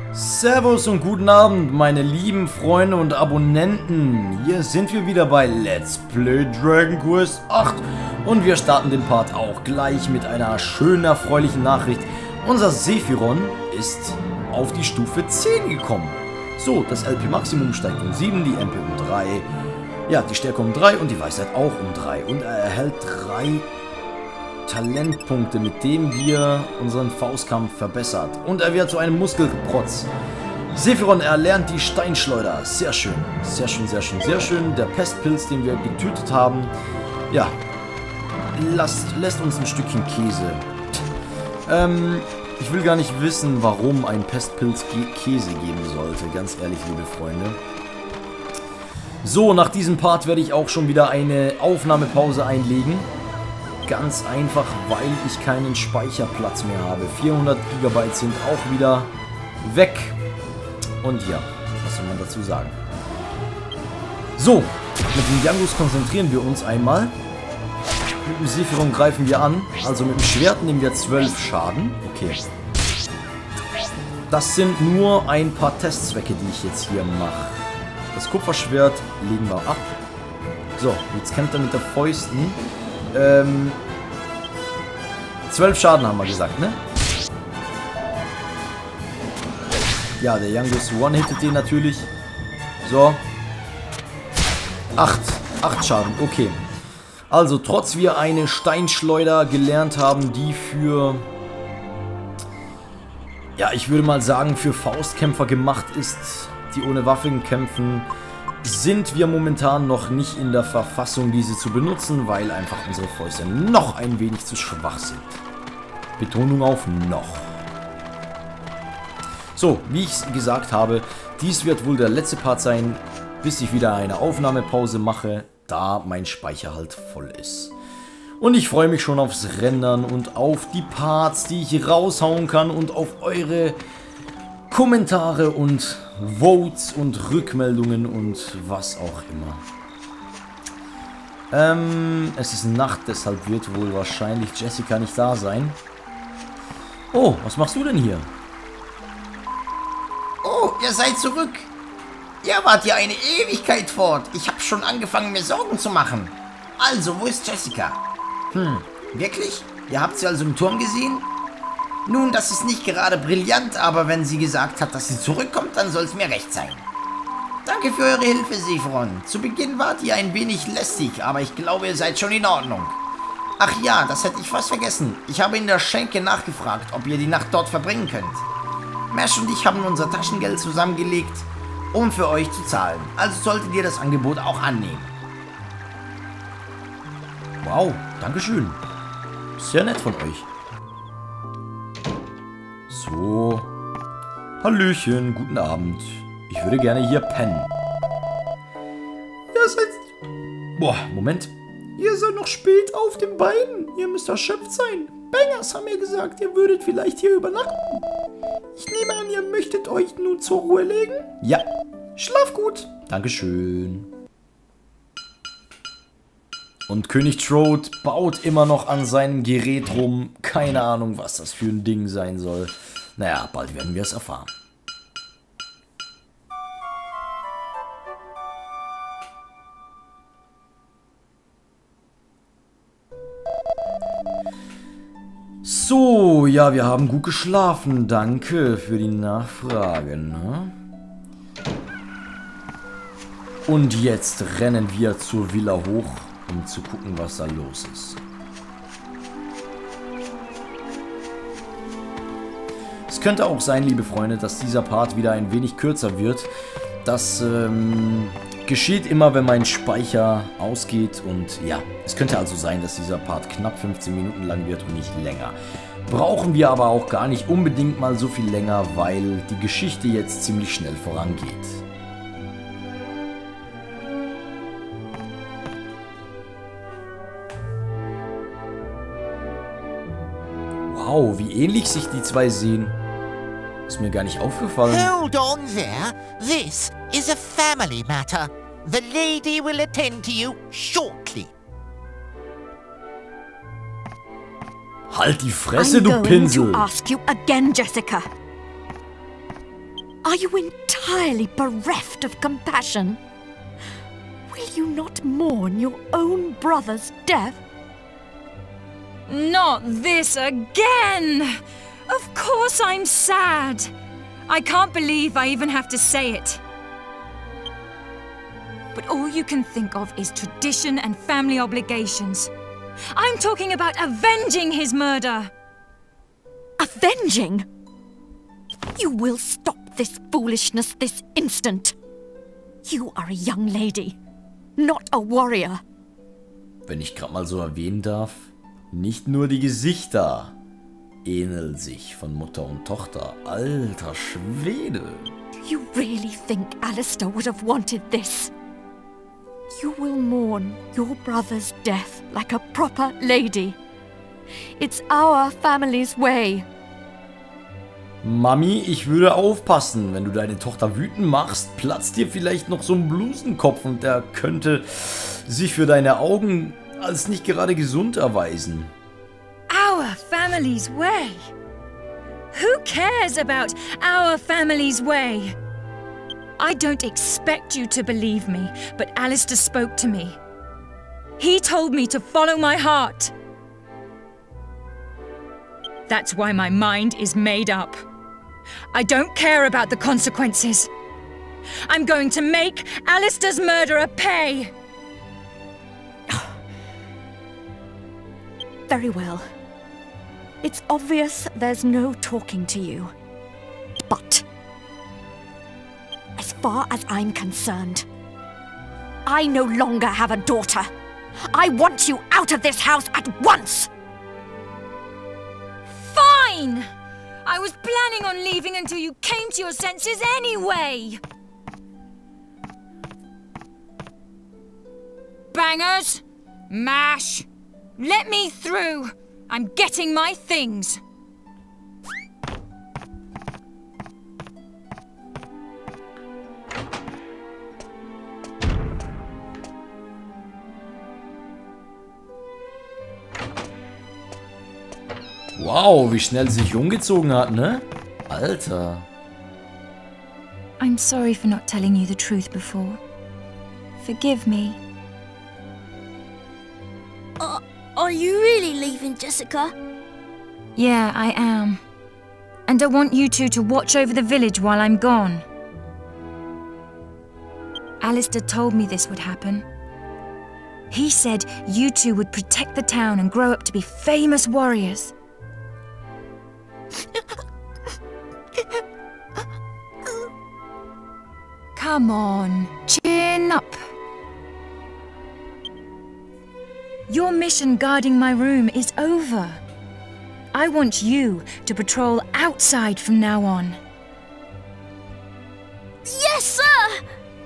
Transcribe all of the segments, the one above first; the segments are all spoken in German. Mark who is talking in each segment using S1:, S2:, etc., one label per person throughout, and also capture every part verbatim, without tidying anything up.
S1: Servus und guten Abend, meine lieben Freunde und Abonnenten. Hier sind wir wieder bei Let's Play Dragon Quest acht und wir starten den Part auch gleich mit einer schönen, erfreulichen Nachricht. Unser Sephiron ist auf die Stufe zehn gekommen. So, das L P Maximum steigt um sieben, die M P um drei, ja, die Stärke um drei und die Weisheit auch um drei. Und er erhält drei Talentpunkte, mit denen wir unseren Faustkampf verbessert. Und er wird zu einem Muskelprotz. Sephiron erlernt die Steinschleuder. Sehr schön. Sehr schön, sehr schön, sehr schön. Der Pestpilz, den wir getötet haben, ja, lasst, lässt uns ein Stückchen Käse. Ähm, ich will gar nicht wissen, warum ein Pestpilz Käse geben sollte. Ganz ehrlich, liebe Freunde. So, nach diesem Part werde ich auch schon wieder eine Aufnahmepause einlegen. Ganz einfach, weil ich keinen Speicherplatz mehr habe. vierhundert Gigabyte sind auch wieder weg. Und ja, was soll man dazu sagen? So, mit dem Yangus konzentrieren wir uns einmal. Mit dem Sephiron greifen wir an. Also mit dem Schwert nehmen wir zwölf Schaden. Okay. Das sind nur ein paar Testzwecke, die ich jetzt hier mache. Das Kupferschwert legen wir ab. So, jetzt kämpft er mit der Fäusten. Ähm, zwölf Schaden haben wir gesagt, ne? Ja, der Yangus one-hittet den natürlich. So. acht. acht Schaden, okay. Also, trotz wir eine Steinschleuder gelernt haben, die für... Ja, ich würde mal sagen, für Faustkämpfer gemacht ist, die ohne Waffen kämpfen, sind wir momentan noch nicht in der Verfassung, diese zu benutzen, weil einfach unsere Fäuste noch ein wenig zu schwach sind. Betonung auf noch. So, wie ich gesagt habe, dies wird wohl der letzte Part sein, bis ich wieder eine Aufnahmepause mache, da mein Speicher halt voll ist. Und ich freue mich schon aufs Rendern und auf die Parts, die ich raushauen kann und auf eure Kommentare und Votes und Rückmeldungen und was auch immer. Ähm, es ist Nacht, deshalb wird wohl wahrscheinlich Jessica nicht da sein. Oh, was machst du denn hier?
S2: Oh, ihr seid zurück. Ihr wart ja eine Ewigkeit fort. Ich habe schon angefangen, mir Sorgen zu machen. Also, wo ist Jessica? Hm, wirklich? Ihr habt sie also im Turm gesehen? Nun, das ist nicht gerade brillant, aber wenn sie gesagt hat, dass sie zurückkommt, dann soll es mir recht sein. Danke für eure Hilfe, Sephiron. Zu Beginn wart ihr ein wenig lästig, aber ich glaube, ihr seid schon in Ordnung. Ach ja, das hätte ich fast vergessen. Ich habe in der Schenke nachgefragt, ob ihr die Nacht dort verbringen könnt. Mesh und ich haben unser Taschengeld zusammengelegt, um für euch zu zahlen. Also solltet ihr das Angebot auch annehmen.
S1: Wow, dankeschön. Sehr nett von euch. So. Hallöchen, guten Abend. Ich würde gerne hier pennen. Ihr seid... Boah, Moment. Ihr seid noch spät auf den Beinen. Ihr müsst erschöpft sein. Bangers haben mir gesagt, ihr würdet vielleicht hier übernachten. Ich nehme an, ihr möchtet euch nun zur Ruhe legen? Ja. Schlaf gut. Dankeschön. Und König Trode baut immer noch an seinem Gerät rum. Keine Ahnung, was das für ein Ding sein soll. Naja, bald werden wir es erfahren. So, ja, wir haben gut geschlafen. Danke für die Nachfrage, ne? Und jetzt rennen wir zur Villa hoch, um zu gucken, was da los ist. Es könnte auch sein, liebe Freunde, dass dieser Part wieder ein wenig kürzer wird. Das ähm, geschieht immer, wenn mein Speicher ausgeht. Und ja, es könnte also sein, dass dieser Part knapp fünfzehn Minuten lang wird und nicht länger. Brauchen wir aber auch gar nicht unbedingt mal so viel länger, weil die Geschichte jetzt ziemlich schnell vorangeht. Wow, wie ähnlich sich die zwei sehen. Ist mir gar nicht aufgefallen.
S3: Hold on there. This is a family matter. The lady will attend to you shortly.
S1: Halt die Fresse,
S4: I'm
S1: du
S4: going
S1: Pinsel!
S4: to ask you again, Jessica. Are you entirely bereft of compassion? Will you not mourn your own brother's death?
S5: Not this again! Of course I'm sad. I can't believe I even have to say it. But all you can think of is tradition and family obligations. I'm talking about avenging his murder.
S4: Avenging? You will stop this foolishness this instant. You are a young lady, not a warrior.
S1: Wenn ich gerade mal so erwähnen darf, nicht nur die Gesichter ähneln sich von Mutter und Tochter. Alter Schwede.
S4: Do you really think Alistair would have wanted this? You will mourn your brother's death like a proper lady. It's our family's way.
S1: Mami, ich würde aufpassen. Wenn du deine Tochter wütend machst, platzt dir vielleicht noch so ein Blusenkopf und der könnte sich für deine Augen als nicht gerade gesund erweisen.
S5: Our family's way? Who cares about our family's way? I don't expect you to believe me, but Alistair spoke to me. He told me to follow my heart. That's why my mind is made up. I don't care about the consequences. I'm going to make Alistair's murderer pay.
S4: Very well. It's obvious there's no talking to you. But as far as I'm concerned, I no longer have a daughter. I want you out of this house at once!
S5: Fine! I was planning on leaving until you came to your senses anyway! Bangers! Mash! Let me through! I'm getting my things!
S1: Wow, wie schnell sie sich umgezogen hat, ne? Alter.
S5: I'm sorry for not telling you the truth before. Forgive me.
S6: Uh, are you really leaving, Jessica?
S5: Yeah, I am. And I want you two to watch over the village while I'm gone. Alistair told me this would happen. He said you two would protect the town and grow up to be famous warriors. Come on, chin up. Your mission guarding my room is over. I want you to patrol outside from now on.
S6: Yes, sir!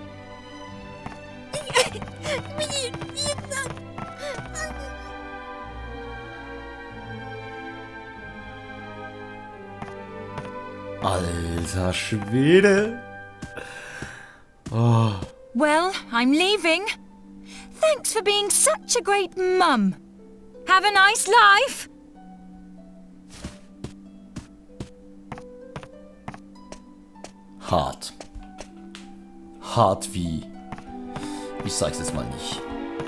S1: Alter Schwede. Oh.
S5: Well, I'm leaving. Thanks for being such a great mum. Have a nice life.
S1: Hart. Hart wie... Ich sag's jetzt mal nicht.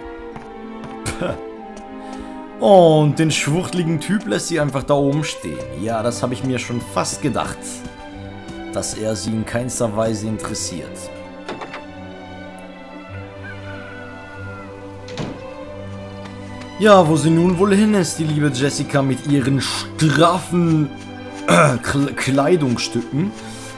S1: Oh, und den schwuchteligen Typ lässt sie einfach da oben stehen. Ja, das habe ich mir schon fast gedacht. Dass er sie in keinster Weise interessiert. Ja, wo sie nun wohl hin ist, die liebe Jessica mit ihren straffen äh, Kleidungsstücken.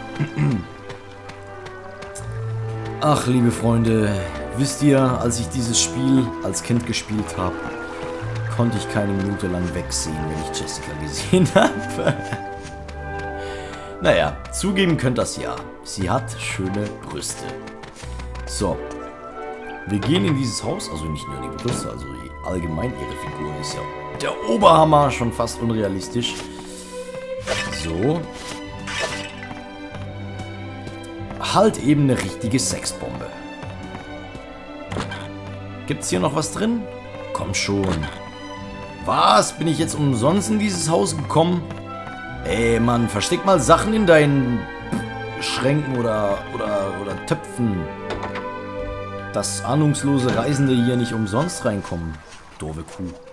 S1: Ach, liebe Freunde, wisst ihr, als ich dieses Spiel als Kind gespielt habe, konnte ich keine Minute lang wegsehen, wenn ich Jessica gesehen habe. Naja, zugeben könnt das ja. Sie hat schöne Brüste. So. Wir gehen in dieses Haus, also nicht nur die Brüste, also allgemein ihre Figur ist ja der Oberhammer, schon fast unrealistisch. So. Halt eben eine richtige Sexbombe. Gibt's hier noch was drin? Komm schon. Was? Bin ich jetzt umsonst in dieses Haus gekommen? Ey, Mann, versteck mal Sachen in deinen Schränken oder, oder, oder Töpfen, dass ahnungslose Reisende hier nicht umsonst reinkommen. Doofe Kuh.